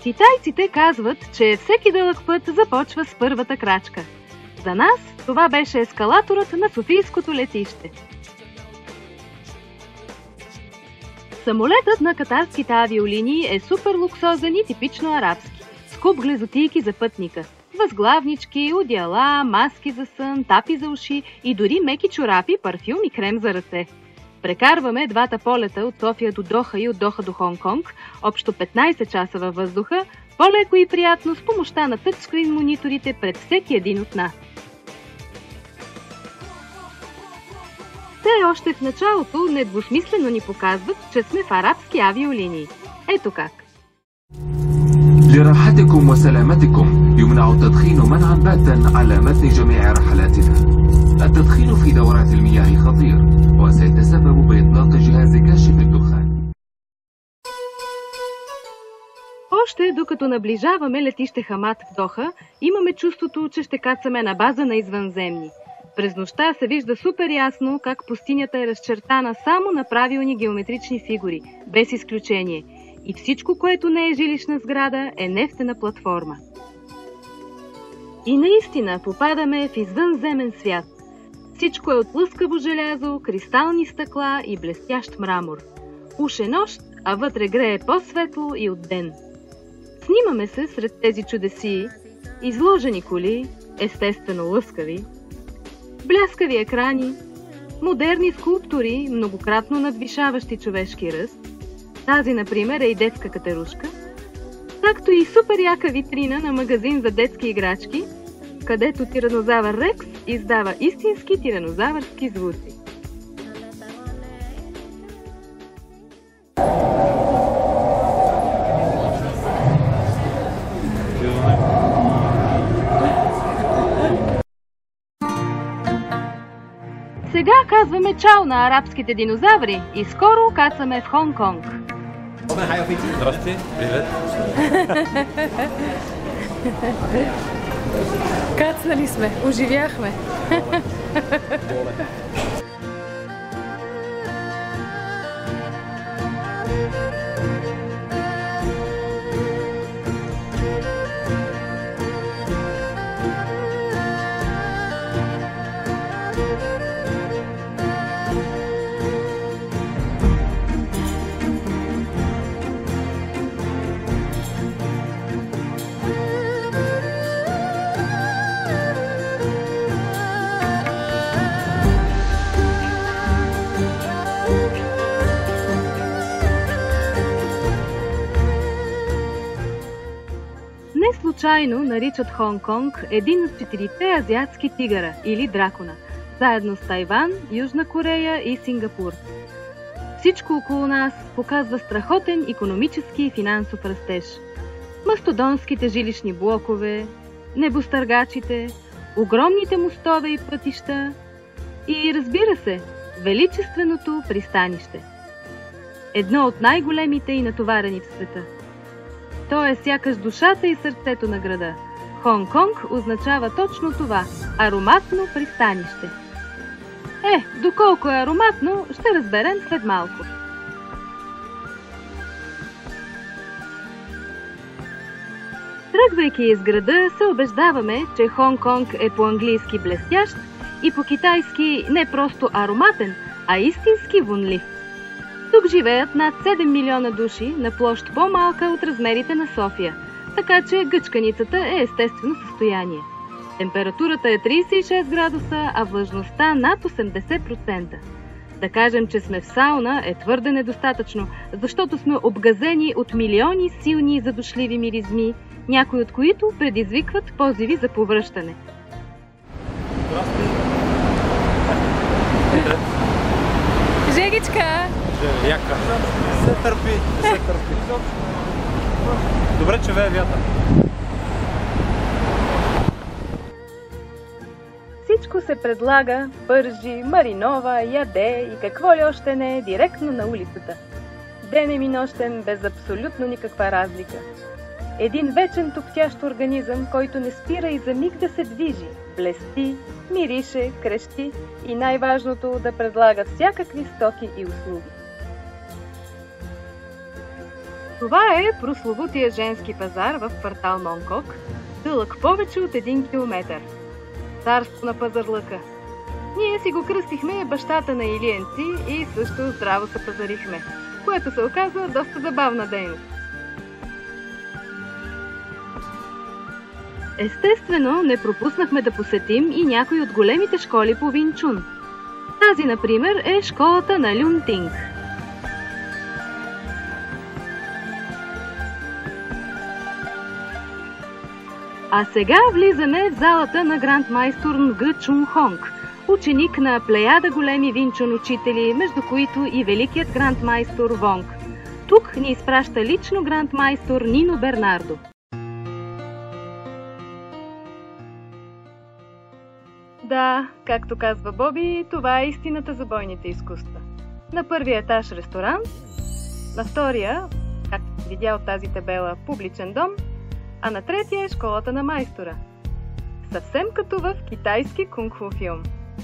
Китайците казват, че всеки дълъг път започва с първата крачка. За нас това беше ескалаторът на Софийското летище. Самолетът на катарските авиолинии е супер луксозен и типично арабски, с куп глезотийки за пътника, възглавнички, одеяла, маски за сън, тапи за уши и дори меки чорапи, парфюм и крем за ръце. Прекарваме двата полета от София до Доха и от Доха до Хонг-Конг, общо 15 часа във въздуха, по-леко и приятно с помощта на тъчскрин мониторите пред всеки един от нас. Те още в началото недвусмислено ни показват, че сме в арабски авиолинии. Ето как. لراحتكم وسلامتكم يمنع التدخين منعا باتا على متن جميع رحلاتنا. التدخين في دورات المياه خطير وسيتسبب بإطلاق جهاز كاشف الدخان. Още докато наближаваме летище Хамад в Доха, имаме чувството, че ще кацаме на база на извънземни. През нощта се вижда супер ясно как пустинята е разчертана само на правилни геометрични фигури, без изключение. И всичко, което не е жилищна сграда, е нефтена платформа. И наистина попадаме в извънземен свят. Всичко е от лъскаво желязо, кристални стъкла и блестящ мрамор. Уж е нощ, а вътре грее по-светло и от ден. Снимаме се сред тези чудеси, изложени коли, естествено лъскави, бляскави екрани, модерни скулптури, многократно надвишаващи човешки ръст. Тази, например, е и детска катерушка, както и супер яка витрина на магазин за детски играчки, където тиранозавър Рекс издава истински тиранозавърски звуци. Сега казваме чао на арабските динозаври и скоро кацаме в Хонг-Конг. Здрасти, привет. Кацнали сме, оживяхме. Случайно наричат Хонг-Конг един от четирите азиатски тигъра или дракона, заедно с Тайван, Южна Корея и Сингапур. Всичко около нас показва страхотен икономически и финансов растеж. Мастодонските жилищни блокове, небостъргачите, огромните мостове и пътища и, разбира се, величественото пристанище. Едно от най-големите и натоварени в света. То е сякаш душата и сърцето на града. Хонг-Конг означава точно това – ароматно пристанище. Доколко е ароматно, ще разберем след малко. Тръгвайки из града, се убеждаваме, че Хонг-Конг е по-английски блестящ и по-китайски не просто ароматен, а истински вонлив. Тук живеят над 7 милиона души на площ по-малка от размерите на София, така че гъчканицата е естествено състояние. Температурата е 36 градуса, а влажността над 80%. Да кажем, че сме в сауна е твърде недостатъчно, защото сме обгазени от милиони силни и задушливи миризми, някои от които предизвикват позиви за повръщане. Жегичка! Яка. Не се търпи. Добре, че вее вятър. Всичко се предлага, пържи, маринова, яде и какво ли още не е директно на улицата. Денем и нощем без абсолютно никаква разлика. Един вечен туптящ организъм, който не спира и за миг да се движи, блести, мирише, крещи и най-важното да предлага всякакви стоки и услуги. Това е прословутия женски пазар в квартал Монкок, дълъг повече от 1 километър. Царство на пазарлъка. Ние си го кръстихме бащата на илиенци и също здраво се пазарихме, което се оказа доста забавна дейност. Естествено, не пропуснахме да посетим и някои от големите школи по Вин Чун. Тази, например, е школата на Люн Тинг. А сега влизаме в залата на грандмайстор Нг Чун Хонг, ученик на плеяда големи винчун учители, между които и великият грандмайстор Вонг. Тук ни изпраща лично грандмайстор Нино Бернардо. Да, както казва Боби, това е истината за бойните изкуства. На първия етаж ресторант, на втория, както си видя от тази табела, публичен дом, а на третия е школата на майстора. Съвсем като в китайски кунг-фу филм.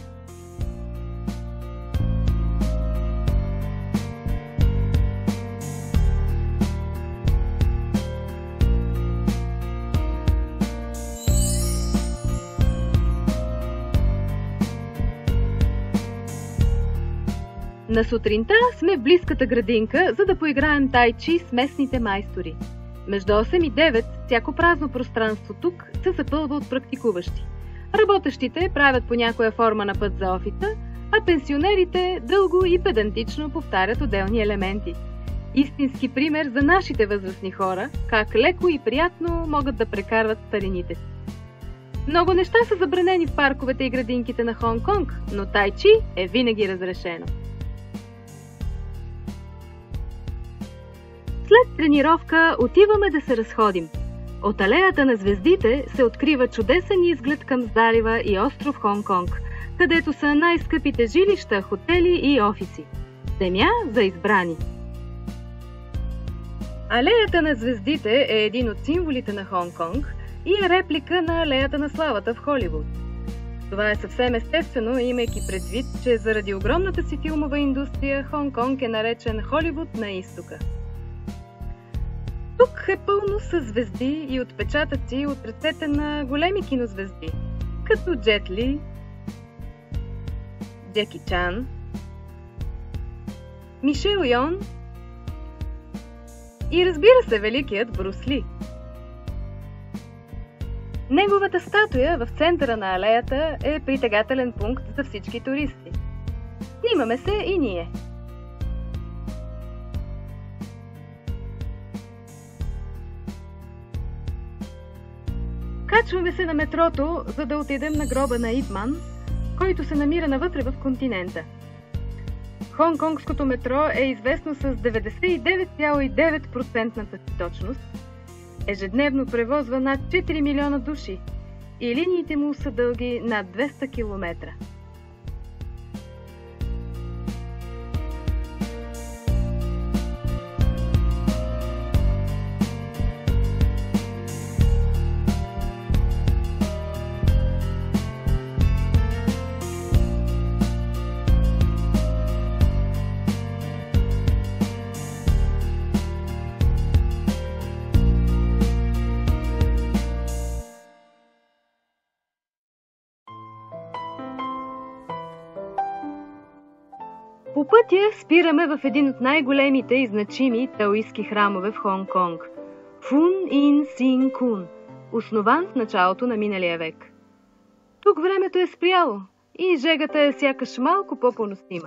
На сутринта сме в близката градинка, за да поиграем тайчи с местните майстори. Между 8 и 9 всяко празно пространство тук се запълва от практикуващи. Работещите правят по някоя форма на път за офиса, а пенсионерите дълго и педантично повтарят отделни елементи. Истински пример за нашите възрастни хора, как леко и приятно могат да прекарват старините си. Много неща са забранени в парковете и градинките на Хонг-Конг, но тайчи е винаги разрешено. След тренировка отиваме да се разходим. От алеята на звездите се открива чудесен изглед към залива и остров Хонг-Конг, където са най-скъпите жилища, хотели и офиси. Земя за избрани. Алеята на звездите е един от символите на Хонг-Конг и е реплика на алеята на славата в Холивуд. Това е съвсем естествено, имайки предвид, че заради огромната си филмова индустрия Хонг-Конг е наречен Холивуд на изтока. Тук е пълно със звезди и отпечатъци от ръцете на големи кинозвезди, като Джет Ли, Джеки Чан, Мишел Йон и, разбира се, великият Брус Ли. Неговата статуя в центъра на алеята е притегателен пункт за всички туристи. Снимаме се и ние. Качваме се на метрото, за да отидем на гроба на Ип Ман, който се намира навътре в континента. Хонконгското метро е известно с 99,9% точност, ежедневно превозва над 4 милиона души и линиите му са дълги над 200 км. По пътя спираме в един от най-големите и значими таоистки храмове в Хонг-Конг – Фун Ин Син Кун, основан в началото на миналия век. Тук времето е спряло и жегата е сякаш малко по-поносима.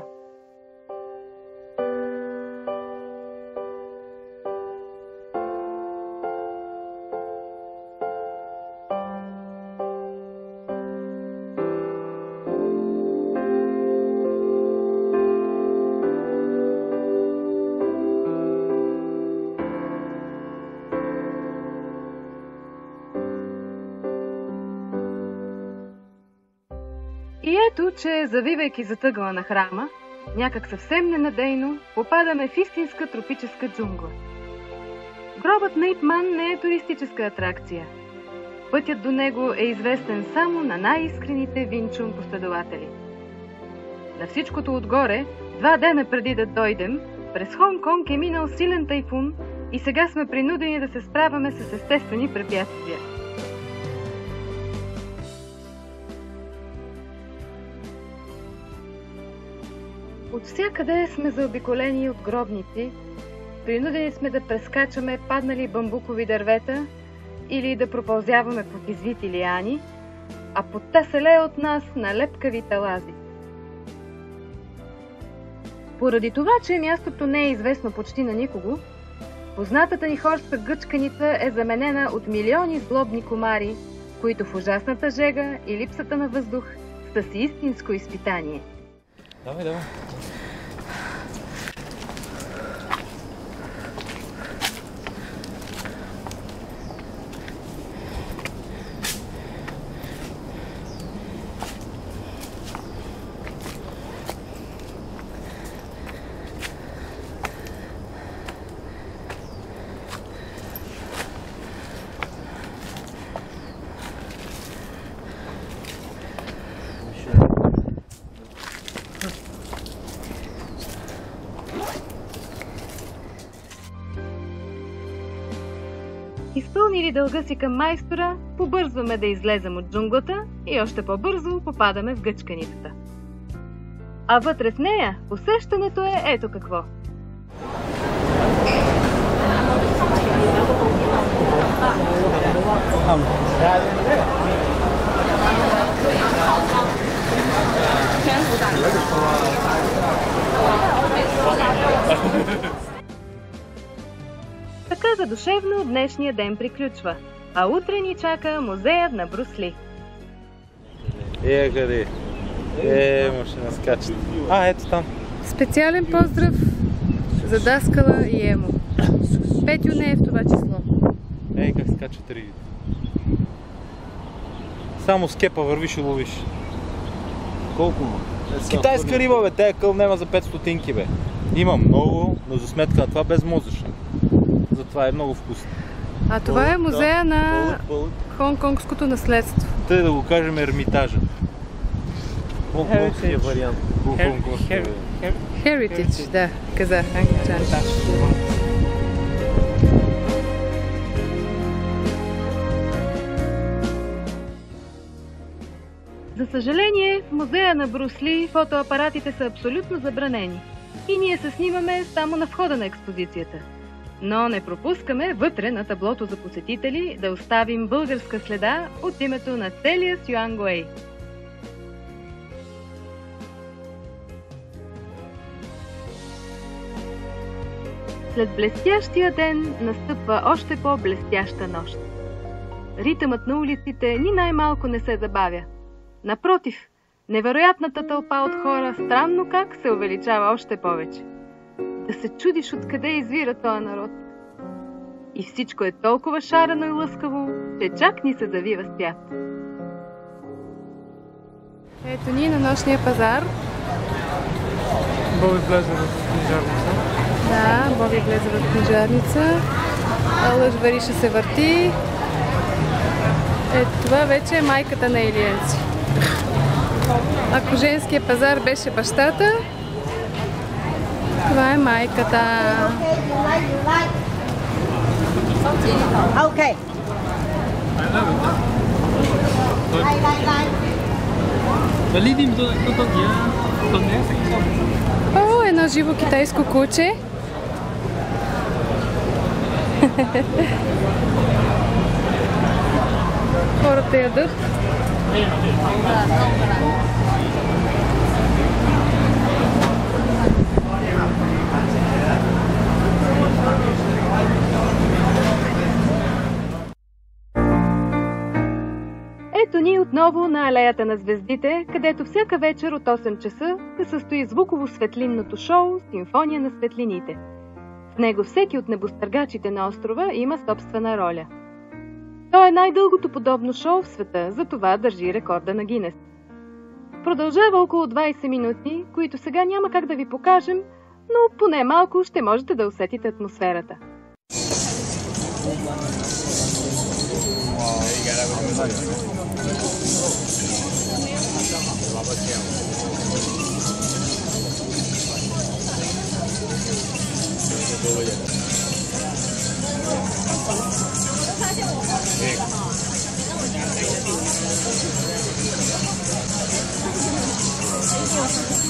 И ето, че завивайки зад ъгъла на храма, някак съвсем ненадейно попадаме в истинска тропическа джунгла. Гробът на Ип Ман не е туристическа атракция. Пътят до него е известен само на най-искрените винчун последователи. На всичкото отгоре, 2 дена преди да дойдем, през Хонг-Конг е минал силен тайфун и сега сме принудени да се справяме с естествени препятствия. От всякъде сме заобиколени от гробници, принудени сме да прескачаме паднали бамбукови дървета или да пропълзяваме под извити лиани, а потта се лее от нас на лепкави талази. Поради това, че мястото не е известно почти на никого, познатата ни хорска гъчканица е заменена от милиони злобни комари, които в ужасната жега и липсата на въздух са си истинско изпитание. Давай, давай. Изпълнили дълга си към майстора, побързваме да излезем от джунглата и още по-бързо попадаме в гъчканицата. А вътре в нея усещането е ето какво. Така задушевно днешния ден приключва, а утре ни чака музеят на Брус Ли. Къде? Може да скачат. Ето там. Специален поздрав за Даскала и Емо. Петю не е в това число. Как скачат рибите. Само с кепа вървиш и ловиш. Колко му? Китайска риба, бе, тая къл нема за 5 стотинки, бе. Има много, но за сметка на това безмозъчно. Затова е много вкусно. А това е музея на хонконгското наследство. Тъй да го кажем Ермитажа. Хонконгския вариант. Heritage, да, казах англичаните. За съжаление, в музея на Брус Ли фотоапаратите са абсолютно забранени и ние се снимаме само на входа на експозицията. Но не пропускаме вътре на таблото за посетители да оставим българска следа от името на целия Сюан Гуей. След блестящия ден настъпва още по-блестяща нощ. Ритъмът на улиците ни най-малко не се забавя. Напротив, невероятната тълпа от хора странно как се увеличава още повече. Да се чудиш откъде извира този народ. И всичко е толкова шарено и лъскаво, че чак ни се завива свят. Ето ни на нощния пазар. Боби влезе в книжарница. Да, Боби влезе в книжарница. Лъж Вариша се върти. Ето това вече е майката на Илиенци. Ако женския пазар беше бащата, това е майката. Okay. О, едно живо китайско куче. Хората ядат. Ето ни отново на алеята на звездите, където всяка вечер от 8 часа се състои звуково-светлинното шоу «Симфония на светлините». В него всеки от небостъргачите на острова има собствена роля. То е най-дългото подобно шоу в света, затова държи рекорда на Гинес. Продължава около 20 минути, които сега няма как да ви покажем, но поне малко ще можете да усетите атмосферата.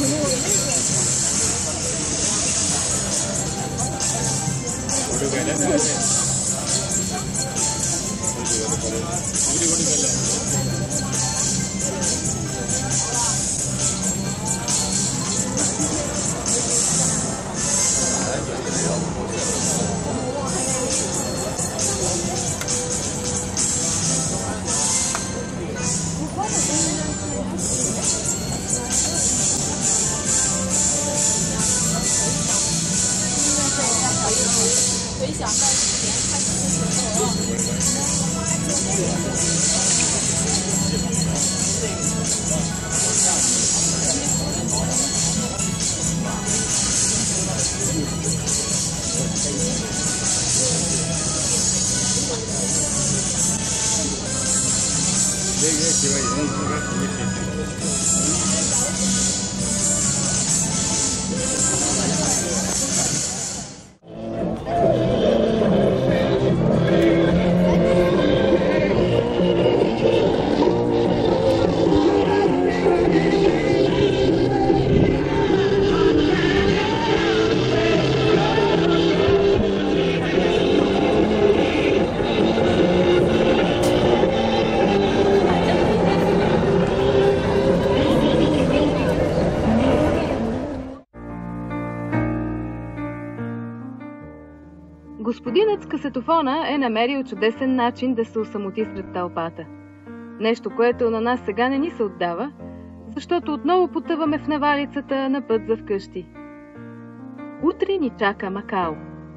Господинът с касетофона е намерил чудесен начин да се осамоти сред тълпата. Нещо, което на нас сега не ни се отдава, защото отново потъваме в навалицата на път за вкъщи. Утре ни чака Макао.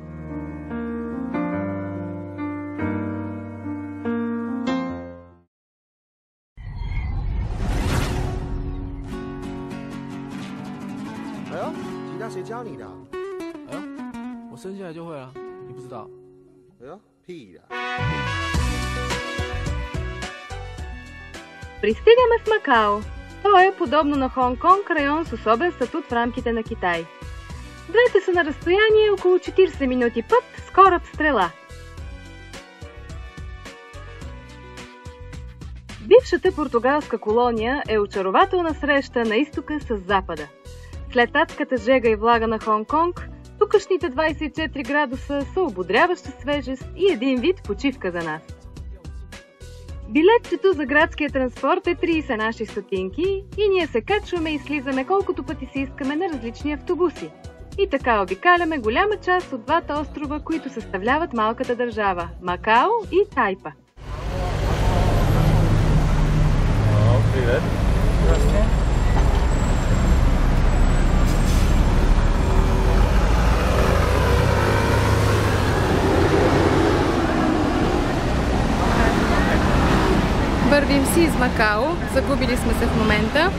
Пристигаме в Макао. То е, подобно на Хонг-Конг, район с особен статут в рамките на Китай. Двете са на разстояние около 40 минути път с кораб стрела. Бившата португалска колония е очарователна среща на изтока с запада. След адската жега и влага на Хонг-Конг, тукашните 24 градуса са ободряваща свежест и един вид почивка за нас. Билетчето за градския транспорт е 30 наши стотинки и ние се качваме и слизаме колкото пъти си искаме на различни автобуси. И така обикаляме голяма част от двата острова, които съставляват малката държава – Макао и Тайпа. Привет! Здравейте! Вървим си из Макао. Загубили сме се в момента.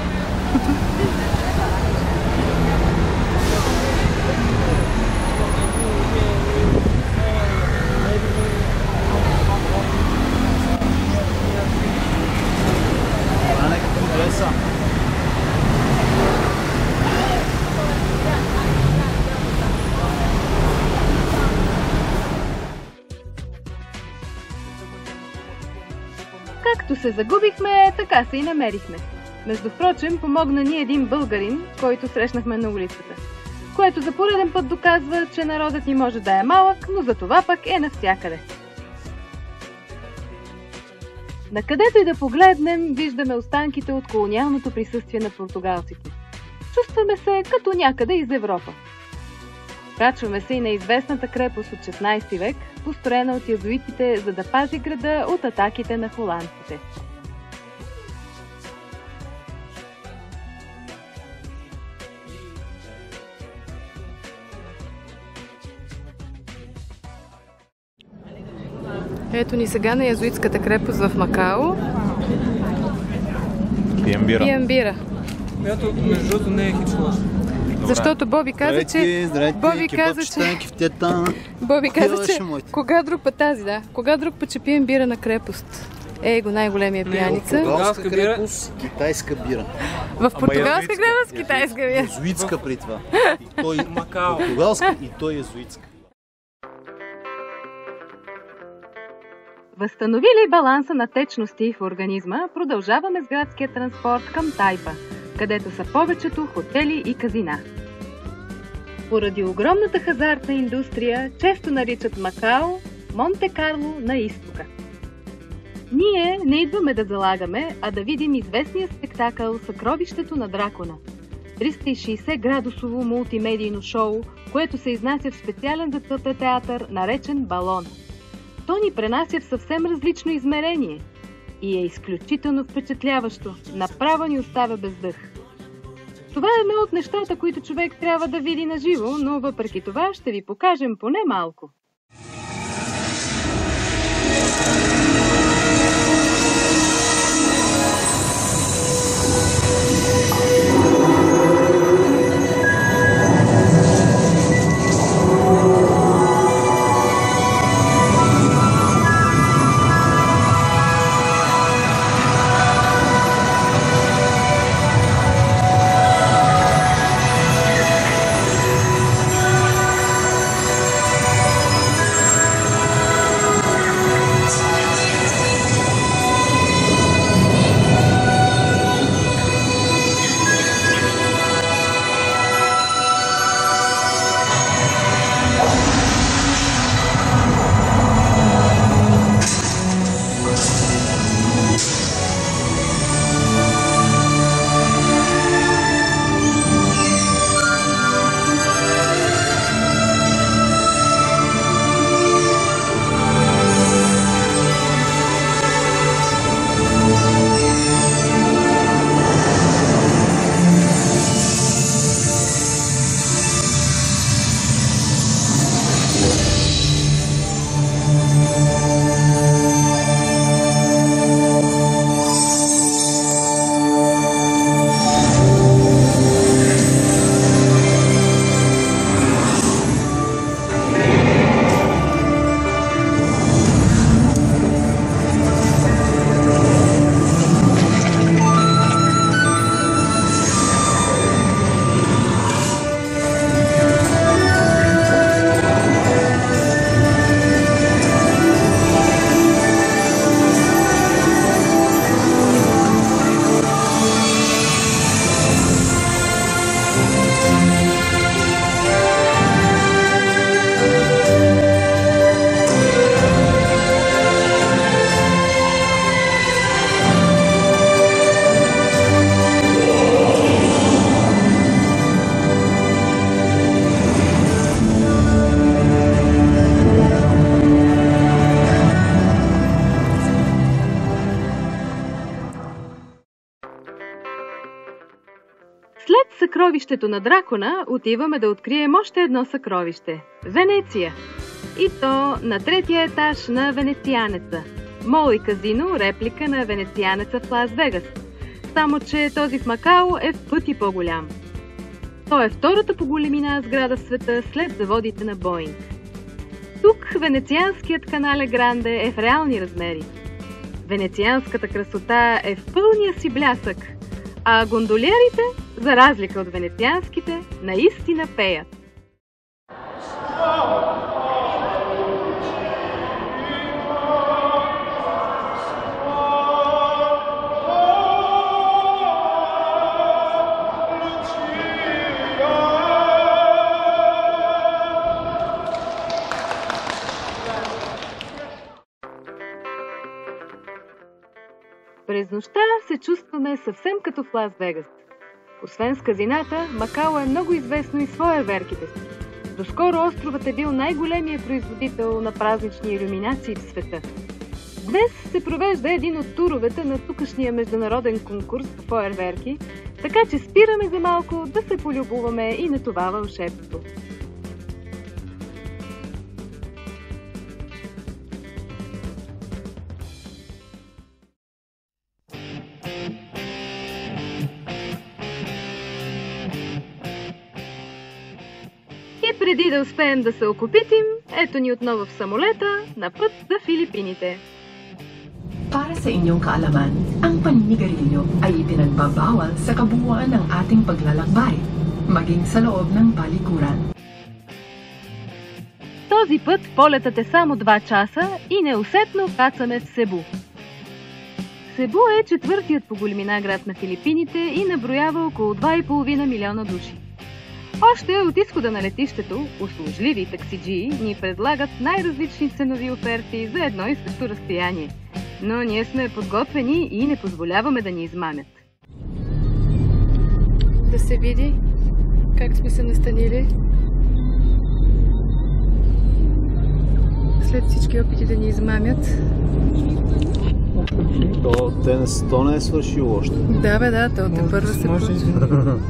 Както се загубихме, така се и намерихме. Между впрочем, помогна ни един българин, който срещнахме на улицата. Което за пореден път доказва, че народът ни може да е малък, но за това пък е навсякъде. Накъдето и да погледнем, виждаме останките от колониалното присъствие на португалците. Чувстваме се като някъде из Европа. Качваме се и на известната крепост от 16 век, построена от язуитите, за да пази града от атаките на холандците. Ето ни сега на язуитската крепост в Макао. Пием бира. Пием бира. Която между другото не е хич лошо. Защото Боби каза, че... Боби каза, че... Кога друг път тази, да. Кога друг път, че пием бира на крепост? Е, го най-големия пияница. Португалска крепост, китайска бира. В португалска крепост, китайска бира. Езуитска при това. И той Макао. португалска и той езуитска. Възстановили баланса на течности в организма, продължаваме с градския транспорт към Тайпа. където са повечето хотели и казина. Поради огромната хазартна индустрия, често наричат Макао Монте-Карло на изтока. Ние не идваме да залагаме, а да видим известния спектакъл "Съкровището на дракона". 360-градусово мултимедийно шоу, което се изнася в специален за целта театър, наречен "Балон". То ни пренася в съвсем различно измерение и е изключително впечатляващо, направо ни оставя без дъх. Това е едно от нещата, които човек трябва да види на живо, но въпреки това ще ви покажем поне малко. След съкровището на дракона отиваме да открием още едно съкровище – Венеция. И то на третия етаж на Венецианеца. Мол и казино, реплика на Венецианеца в Лас Вегас. Само че този в Макао е в пъти по-голям. Той е втората по големина сграда в света след заводите на Боинг. Тук венецианският канале Гранде е в реални размери. Венецианската красота е в пълния си блясък, а гондолиерите, за разлика от венецианските, наистина пеят. През нощта се чувстваме съвсем като в Лас Вегас. Освен с казината, Макао е много известно и с фойерверките си. Доскоро островът е бил най-големият производител на празнични илюминации в света. Днес се провежда един от туровете на тукашния международен конкурс по фойерверки, така че спираме за малко да се полюбуваме и на това вълшебство. И преди да успеем да се окопитим, ето ни отново в самолета, на път за Филипините. Para sa inyong kaalaman, ang paninigarilyo ay ipinagbabawal sa kabuuan ng ating paglalakbay, maging sa loob ng palikuran. Този път полетът е само 2 часа и неусетно кацаме в Себу. Себу е четвъртият по големина град на Филипините и наброява около 2,5 милиона души. Още от изхода на летището, услужливи таксиджии ни предлагат най-различни ценови оферти за едно и също разстояние. Но ние сме подготвени и не позволяваме да ни измамят. Да се види как сме се настанили. След всички опити да ни измамят. То не е свършило още. Да, бе, да, то те първо се почва.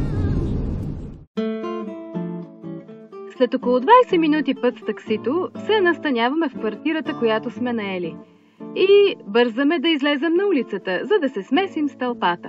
След около 20 минути път с таксито се настаняваме в квартирата, която сме наели. И бързаме да излезем на улицата, за да се смесим с тълпата.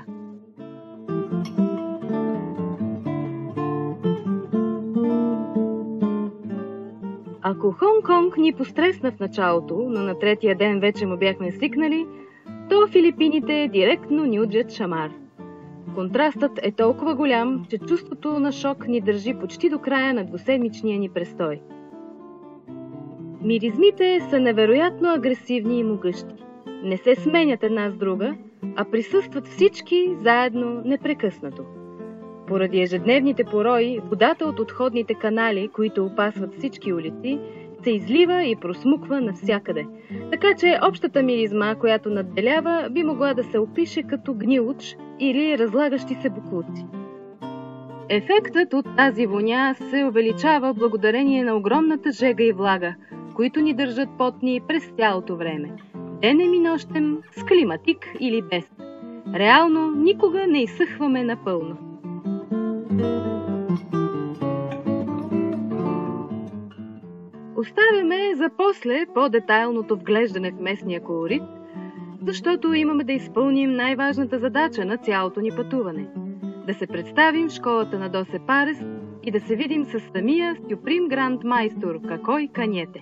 Ако Хонг-Конг ни постресна в началото, но на третия ден вече му бяхме свикнали, то Филипините директно ни уджат шамар. Контрастът е толкова голям, че чувството на шок ни държи почти до края на двуседмичния ни престой. Миризмите са невероятно агресивни и могъщи. Не се сменят една с друга, а присъстват всички заедно непрекъснато. Поради ежедневните порои, водата от отходните канали, които опасват всички улици, се излива и просмуква навсякъде. Така че общата миризма, която надделява, би могла да се опише като гнилуч или разлагащи се боклуци. Ефектът от тази воня се увеличава благодарение на огромната жега и влага, които ни държат потни през цялото време. Денем и нощем, с климатик или без. Реално никога не изсъхваме напълно. Оставяме за после по-детайлното вглеждане в местния колорит, защото имаме да изпълним най-важната задача на цялото ни пътуване – да се представим в школата на Досе Парес и да се видим с самия Сюприм Гранд Майстор Какой Каньете.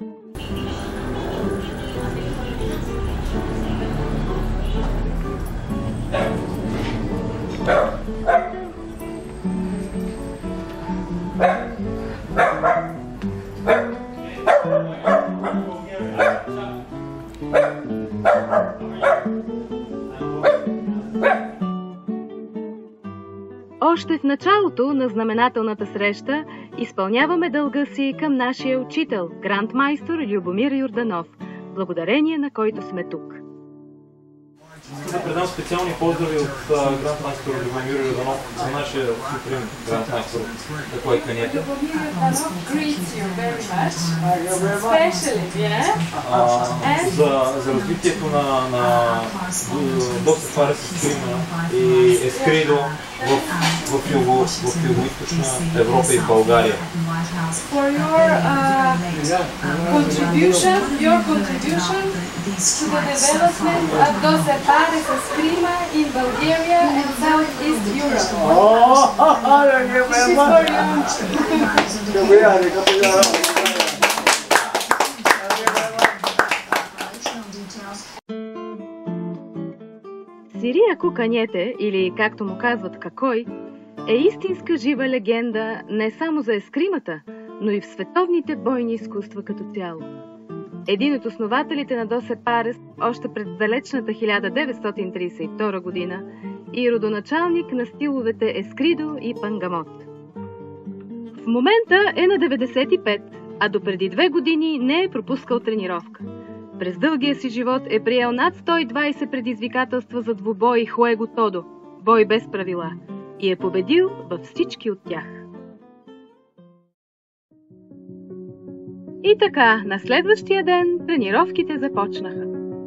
Още в началото на знаменателната среща изпълняваме дълга си към нашия учител, грандмайстор Любомир Юрданов, благодарение на който сме тук. Искам да предам специални поздрави от грандмайстор Любомир Юрданов за нашия Сюприм грандмайстор Какой Каньете. Любомир Юрданов greets you very much, especially, за развитието на Досе Парес Сюприма и Ескридо в юго-источна Европа и в България. For your contribution to the development of Dose Parez Eskrima in Bulgaria and Southeast Europe. This is for you. Сирияко Каньете, или както му казват Какой, е истинска жива легенда не само за ескримата, но и в световните бойни изкуства като цяло. Един от основателите на Досе Парес още през далечната 1932 година и родоначалник на стиловете Ескридо и Пангамот. В момента е на 95, а допреди 2 години не е пропускал тренировка. През дългия си живот е приел над 120 предизвикателства за двубой Хуего Тодо, бой без правила, и е победил във всички от тях. И така, на следващия ден тренировките започнаха.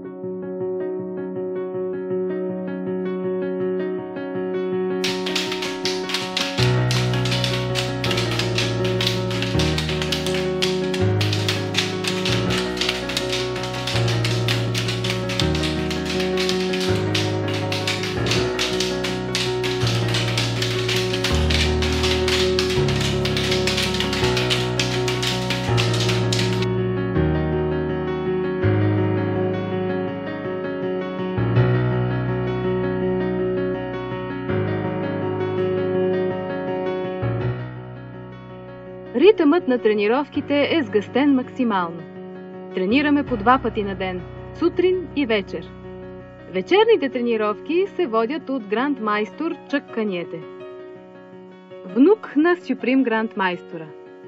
Ритъмът на тренировките е сгъстен максимално. Тренираме по 2 пъти на ден, сутрин и вечер. Вечерните тренировки се водят от грандмайстор Чък Каньете, внук на Сюприм грандмайстора.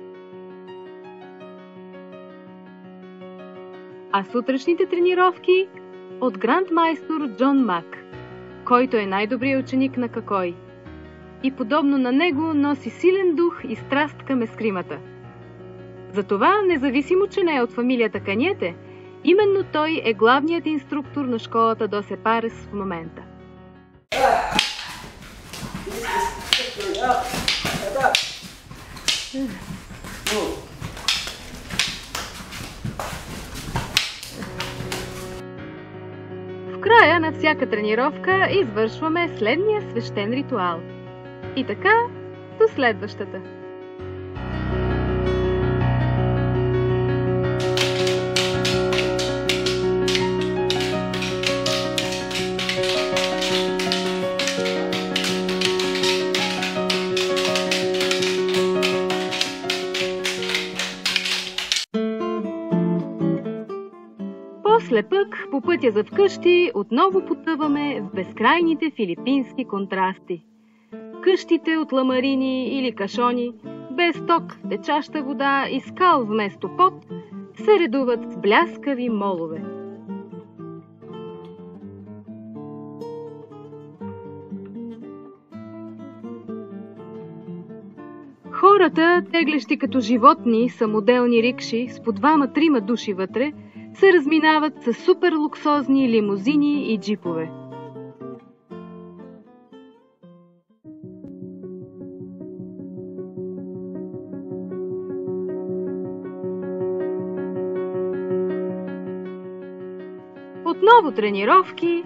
А сутрешните тренировки от грандмайстор Джон Мак, който е най-добрият ученик на Какой и подобно на него носи силен дух и страст към ескримата. Затова, независимо, че не е от фамилията Каньете, именно той е главният инструктор на школата до Сепарес в момента. В края на всяка тренировка извършваме следния свещен ритуал. И така до следващата. После пък, по пътя за вкъщи, отново потъваме в безкрайните филипински контрасти. Къщите от ламарини или кашони, без ток, течаща вода и скал вместо пот, се редуват в бляскави молове. Хората, теглещи като животни самоделни рикши с по 2-3 души вътре, се разминават с супер луксозни лимузини и джипове. Отново тренировки.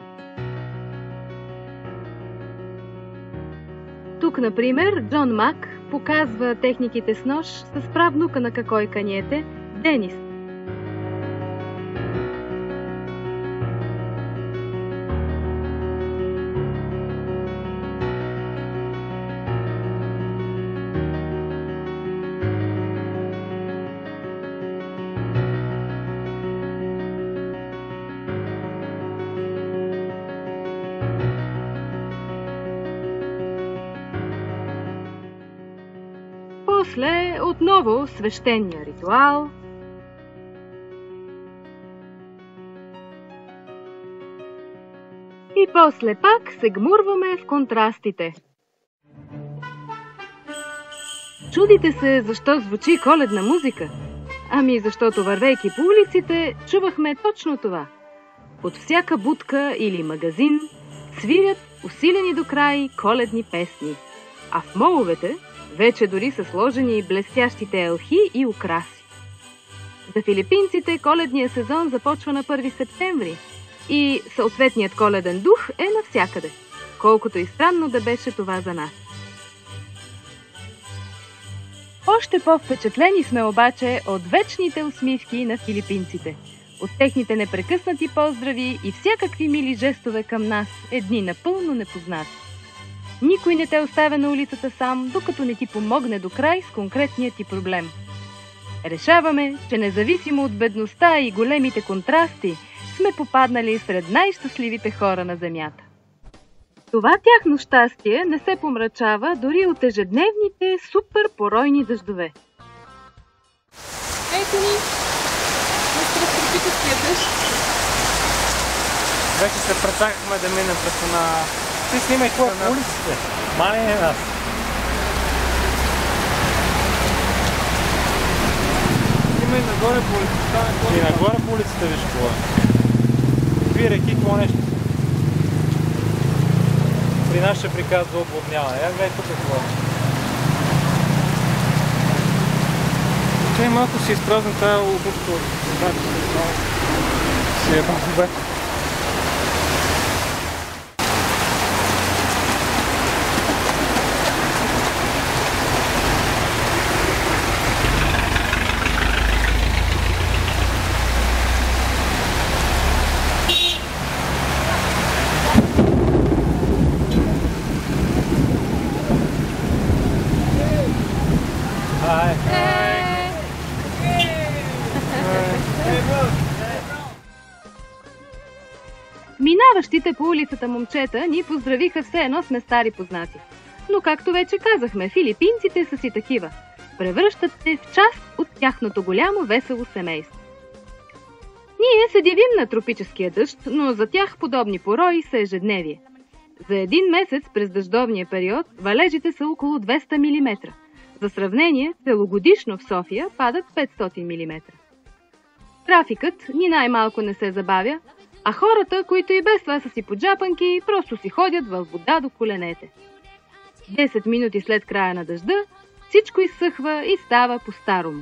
Тук, например, Джон Мак показва техниките с нож с правнука на Какой Каньете, Денис. После отново свещения ритуал. И после пак се гмурваме в контрастите. Чудите се защо звучи коледна музика? Ами защото вървейки по улиците, чувахме точно това. От всяка будка или магазин свирят усилени до край коледни песни. А в моловете вече дори са сложени блестящите елхи и украси. За филипинците коледният сезон започва на 1 септември и съответният коледен дух е навсякъде, колкото и странно да беше това за нас. Още по-впечатлени сме обаче от вечните усмивки на филипинците, от техните непрекъснати поздрави и всякакви мили жестове към нас, едни напълно непознати. Никой не те оставя на улицата сам, докато не ти помогне до край с конкретния ти проблем. Решаваме, че независимо от бедността и големите контрасти, сме попаднали сред най-щастливите хора на земята. Това тяхно щастие не се помрачава дори от ежедневните супер поройни дъждове. Ето ни, астроскопическия дъжд. Вече се прецакахме да минем през на... Ти снимай какво по улиците. Мали не нас. Снимай нагоре по улицата. И нагоре по улицата виж какво е. Какви реки, какво нещо. При нас ще приказва облудняване. Я гледай тук какво е. Чай малко си изпразна тая обувка. Си е бе. Ходещите по улицата момчета ни поздравиха все едно сме стари познати. Но както вече казахме, филипинците са си такива. Превръщат се в част от тяхното голямо весело семейство. Ние се дивим на тропическия дъжд, но за тях подобни порои са ежедневие. За един месец през дъждовния период валежите са около 200 мм. За сравнение, целогодишно в София падат 500 мм. Трафикът ни най-малко не се забавя, а хората, които и без това са си поджапанки, просто си ходят във вода до коленете. 10 минути след края на дъжда, всичко изсъхва и става по-старому.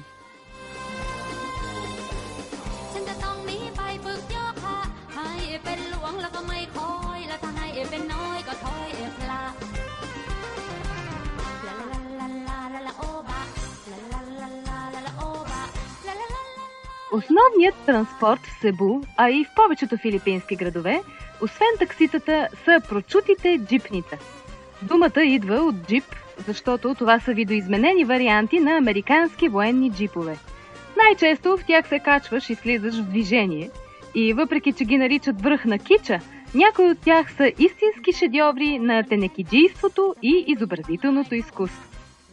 Основният транспорт в Себу, а и в повечето филипински градове, освен такситата, са прочутите джипнита. Думата идва от джип, защото това са видоизменени варианти на американски военни джипове. Най-често в тях се качваш и слизаш в движение и въпреки, че ги наричат връх на кича, някои от тях са истински шедьоври на тенекиджийството и изобразителното изкуство.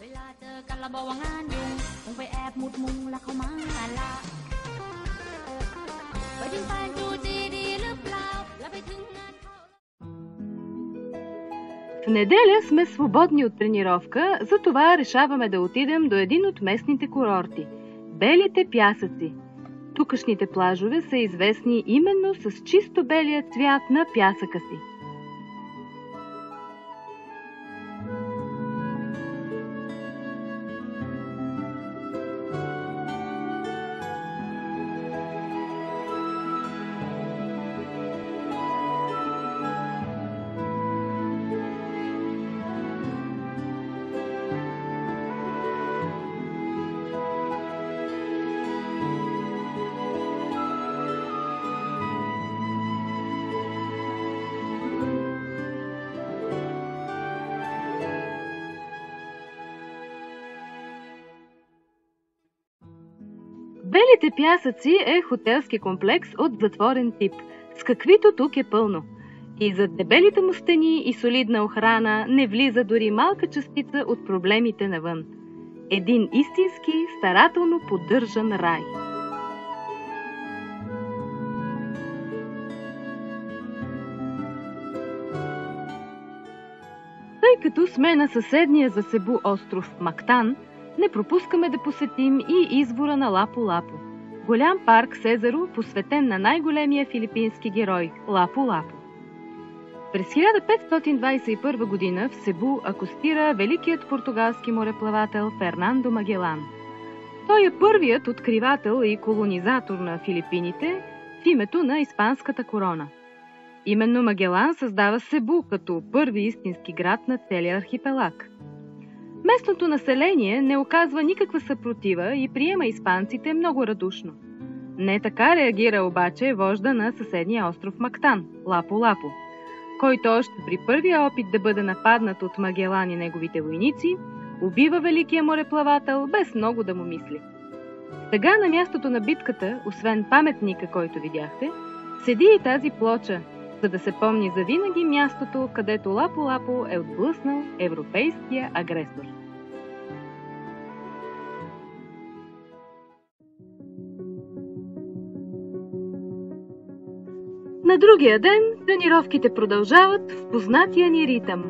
В неделя сме свободни от тренировка, затова решаваме да отидем до един от местните курорти – Белите пясъци. Тукашните плажове са известни именно с чисто белия цвят на пясъка си. Белите пясъци е хотелски комплекс от затворен тип, с каквито тук е пълно. И зад дебелите му стени и солидна охрана не влиза дори малка частица от проблемите навън. Един истински, старателно поддържан рай. Тъй като сме на съседния за Себу остров Мактан, не пропускаме да посетим и извора на Лапу-Лапу. Голям парк с езеро, посветен на най-големия филипински герой – Лапу-Лапу. През 1521 година в Себу акостира великият португалски мореплавател Фернандо Магелан. Той е първият откривател и колонизатор на Филипините в името на испанската корона. Именно Магелан създава Себу като първи истински град на целия архипелаг. Местното население не оказва никаква съпротива и приема испанците много радушно. Не така реагира обаче вожда на съседния остров Мактан – Лапу-Лапу, който още при първия опит да бъде нападнат от Магелан и неговите войници, убива великия мореплавател без много да му мисли. Сега на мястото на битката, освен паметника, който видяхте, седи и тази плоча, за да се помни завинаги мястото, където Лапу-Лапу е отблъснал европейския агресор. На другия ден тренировките продължават в познатия ни ритъм.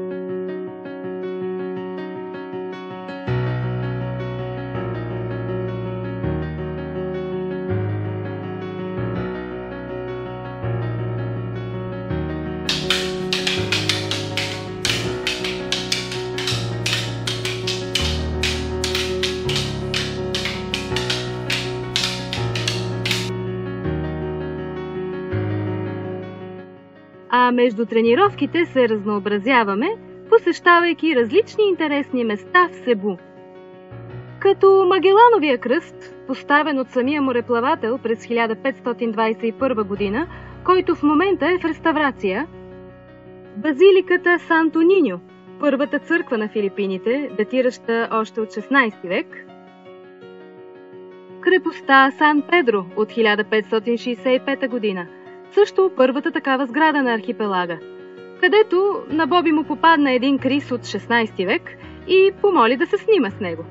А между тренировките се разнообразяваме, посещавайки различни интересни места в Себу. Като Магелановия кръст, поставен от самия мореплавател през 1521 година, който в момента е в реставрация, базиликата Санто Ниньо, първата църква на Филипините, датираща още от 16 век, крепостта Сан Педро от 1565 година, също първата такава сграда на архипелага, където на Боби му попадна един крис от 16 век и помоли да се снима с него.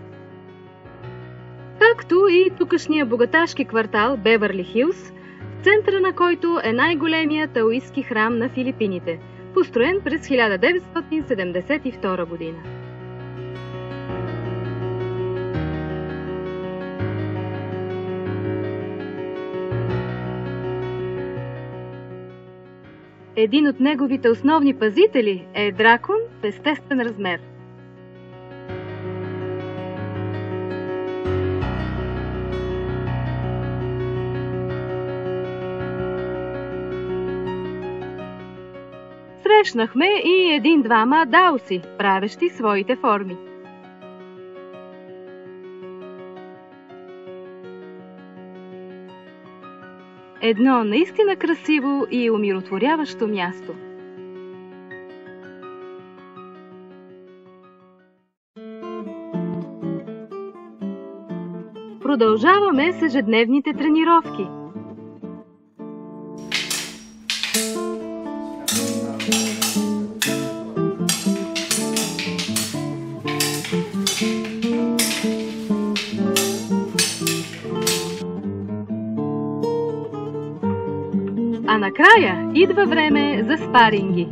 Както и тукашния богаташки квартал Бевърли Хилс, в центъра на който е най-големият таоистки храм на Филипините, построен през 1972 година. Един от неговите основни пазители е дракон в естествен размер. Срещнахме и един-двама даоси, правещи своите форми. Едно наистина красиво и умиротворяващо място. Продължаваме с ежедневните тренировки. А накрая идва време за спаринги.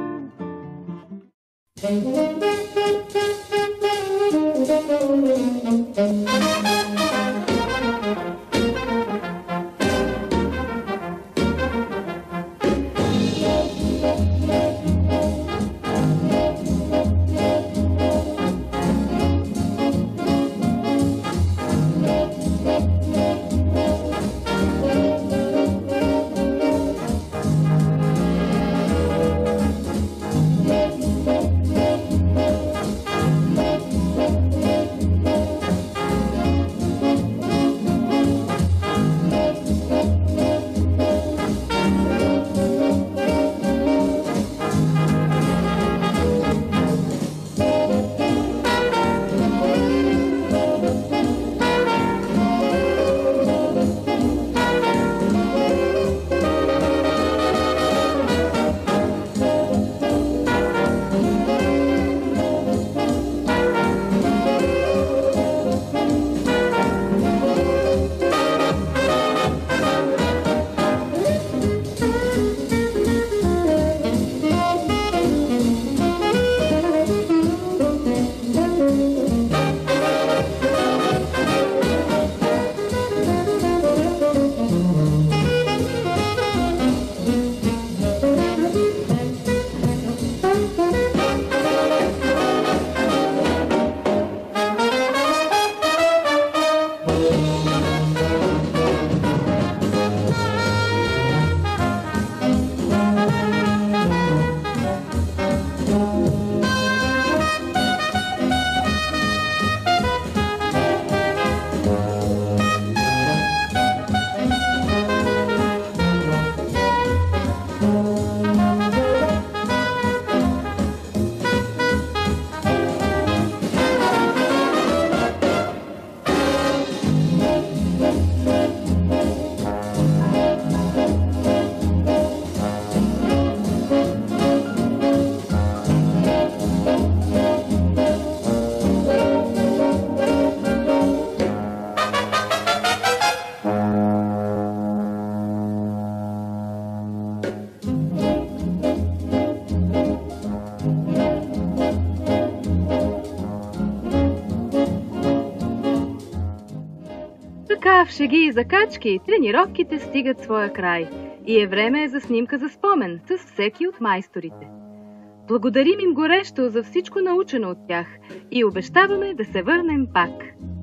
Така в шеги и закачки тренировките стигат своя край и е време за снимка за спомен с всеки от майсторите. Благодарим им горещо за всичко научено от тях и обещаваме да се върнем пак.